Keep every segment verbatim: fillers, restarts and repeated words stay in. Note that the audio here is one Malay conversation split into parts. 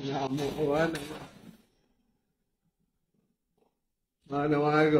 Ngamuk kan. Mana aku?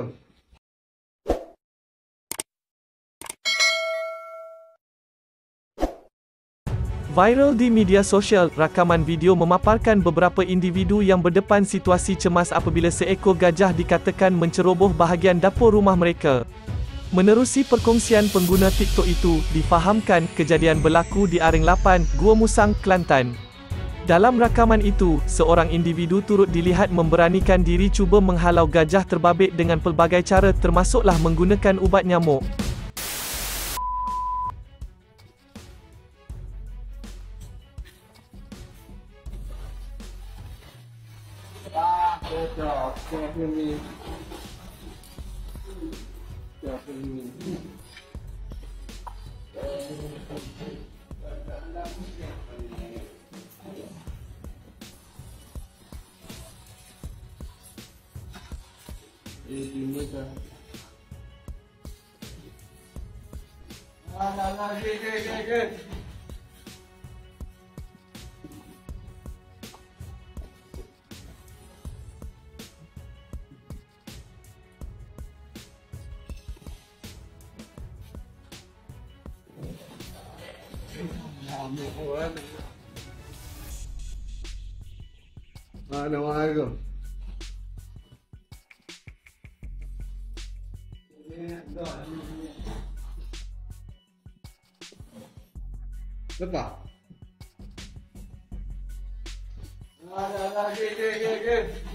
Viral di media sosial, rakaman video memaparkan beberapa individu yang berdepan situasi cemas apabila seekor gajah dikatakan menceroboh bahagian dapur rumah mereka. Menerusi perkongsian pengguna TikTok itu, difahamkan kejadian berlaku di Aring lapan, Gua Musang, Kelantan. Dalam rakaman itu, seorang individu turut dilihat memberanikan diri cuba menghalau gajah terbabit dengan pelbagai cara termasuklah menggunakan ubat nyamuk. Ah, cocok, cocok ini. Cocok ini. Ini mudah. Ah, lah, lah, ke, ke, ke, ke. Ngamuk kan. Mana aku? Lepas. Ada lagi, ke, ke, ke.